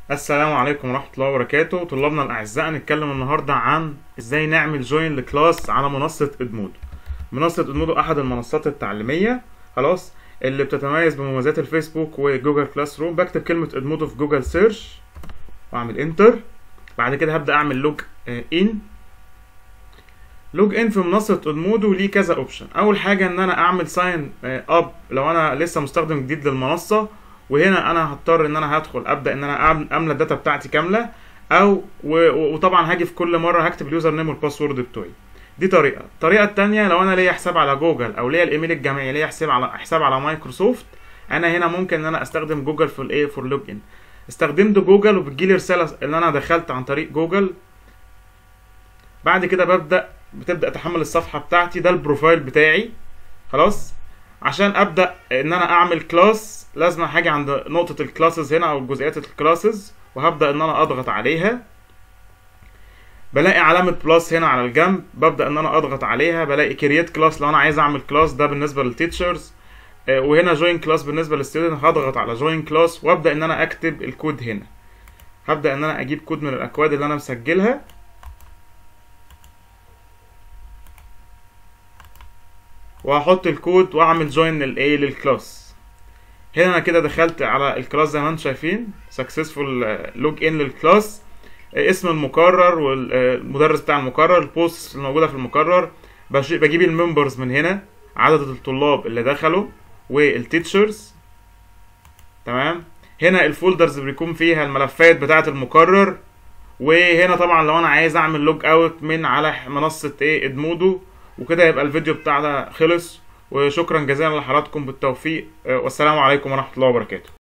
السلام عليكم ورحمة الله وبركاته. طلابنا الأعزاء، نتكلم النهاردة عن ازاي نعمل جوين لكلاس على منصة ادمودو. منصة ادمودو أحد المنصات التعليمية خلاص اللي بتتميز بمميزات الفيسبوك وجوجل كلاس روم. بكتب كلمة ادمودو في جوجل سيرش واعمل انتر. بعد كده هبدأ اعمل لوج ان. لوج ان في منصة ادمودو ليه كذا اوبشن. اول حاجة ان انا اعمل ساين اب لو انا لسه مستخدم جديد للمنصة، وهنا انا هضطر ان انا هدخل ابدا ان انا املى الداتا بتاعتي كامله، وطبعا هاجي في كل مره هكتب اليوزر نيم والباسورد بتوعي. دي الطريقه الثانيه لو انا ليا حساب على جوجل او ليا الايميل الجامعي، ليا حساب على مايكروسوفت. انا هنا ممكن ان انا استخدم جوجل في الايه فور لوج ان. استخدمت جوجل وبتجيلي رساله ان انا دخلت عن طريق جوجل. بعد كده بتبدا تحمل الصفحه بتاعتي، ده البروفايل بتاعي خلاص. عشان ابدا ان انا اعمل كلاس لازم هاجي عند نقطه الكلاسز هنا او جزئيات الكلاسز، وهبدا ان انا اضغط عليها. بلاقي علامه بلس هنا على الجنب، ببدا ان انا اضغط عليها. بلاقي كرييت كلاس لو انا عايز اعمل كلاس، ده بالنسبه للتيتشرز. وهنا جوين كلاس بالنسبه للستودنت. هضغط على جوين كلاس وابدا ان انا اكتب الكود هنا. هبدا ان انا اجيب كود من الاكواد اللي انا مسجلها، وهحط الكود واعمل جوين للكلاس. هنا انا كده دخلت على الكلاس زي ما انتم شايفين، سكسسفول لوج ان للكلاس. اسم المقرر والمدرس بتاع المقرر، البوست الموجوده في المقرر. بجيب الممبرز من هنا، عدد الطلاب اللي دخلوا والتيتشرز. تمام. هنا الفولدرز بيكون فيها الملفات بتاعه المقرر. وهنا طبعا لو انا عايز اعمل لوج اوت من على منصه ادمودو. وكده يبقى الفيديو بتاعنا خلص، وشكرا جزيلا لحضراتكم بالتوفيق، والسلام عليكم ورحمة الله وبركاته.